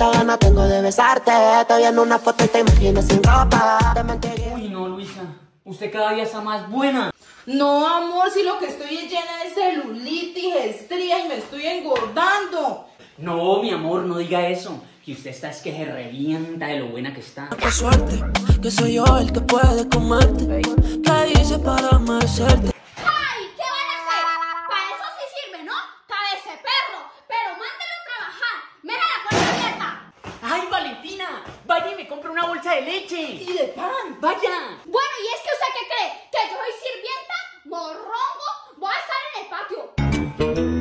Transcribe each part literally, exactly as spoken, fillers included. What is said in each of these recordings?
Tanta gana tengo de besarte. Estoy viendo una foto y te imaginas sin ropa. Te mentiría. Uy, no, Luisa. Usted cada día está más buena. No, amor, si lo que estoy es llena de celulitis, estrías y me estoy engordando. No, mi amor, no diga eso. Que usted está es que se revienta de lo buena que está. Qué suerte, que soy yo el que puede comerte. ¿Qué hice para merecerte? ¡Ay! ¿Qué van a hacer? Para eso sí sirve, ¿no? Cabece perro. Pero mándelo a trabajar. Me deja la puerta abierta. ¡Ay, Valentina! Vaya y me compre una bolsa de leche. Y de pan. ¡Vaya! Bueno, ¿y es que usted qué cree? ¿Que yo soy sirvienta? ¿Morrongo? Voy a estar en el patio.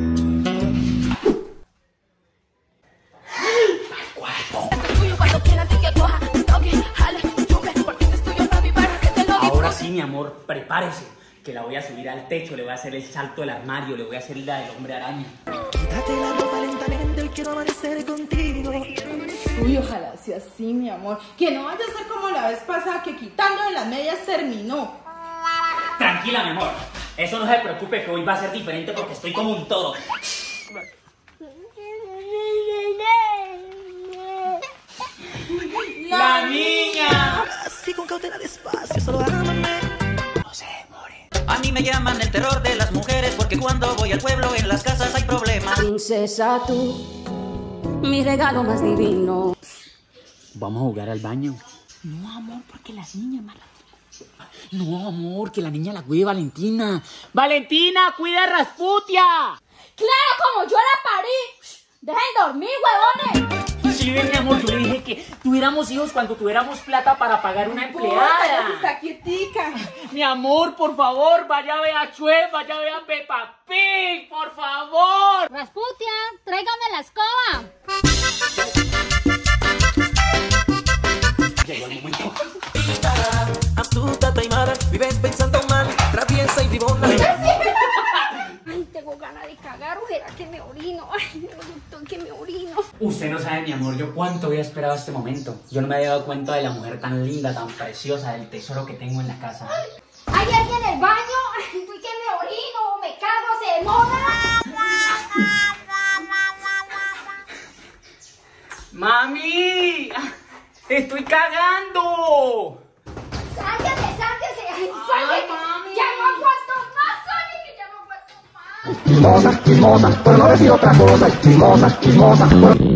Ahora sí, mi amor, prepárese. Que la voy a subir al techo, le voy a hacer el salto del armario, le voy a hacer la del hombre araña. Quítate la ropa lentamente, hoy quiero amanecer contigo. Uy, ojalá sea así, mi amor. Que no vaya a ser como la vez pasada, que quitando de las medias terminó. Tranquila, mi amor. Eso no se preocupe, que hoy va a ser diferente porque estoy como un toro. ¡La niña! Así con cautela despacio, solo ámame. No se demore. A mí me llaman el terror de las mujeres porque cuando voy al pueblo en las casas hay problemas. Princesa, tú, mi regalo más divino. Vamos a jugar al baño. No, amor, porque las niñas malas. No, amor, que la niña la cuide Valentina. ¡Valentina, cuida a Rasputia! ¡Claro, como yo la parí! ¡Dejen dormir, huevones! Sí, ven, mi amor, yo le dije que tuviéramos hijos cuando tuviéramos plata para pagar una empleada. Está quietica. Mi amor, por favor, vaya a ver a Chue, vaya a ver a Peppa Pig, por favor. Rasputia, tráigame la escoba. Llegó el momento. Astuta, taimada, vives pensando mal, traviesa y vivona. Ay, tengo ganas de cagar, o será que me orino. Ay, me gustó que me orino. Usted no sabe, mi amor, yo cuánto había esperado este momento. Yo no me había dado cuenta de la mujer tan linda, tan preciosa, del tesoro que tengo en la casa. ¿Hay alguien en el baño? Ay, fui que me orino, me cago, se demora. ¡Mami! ¡Estoy cagando! ¡Sáquese, sáquese! ¡Ay, Ay, mami. ¡Ya no aguanto más, Sony, que ya no aguanto más! Chismosa, chismosa, pero no decir otra cosa. Chismosa, chismosa, pero...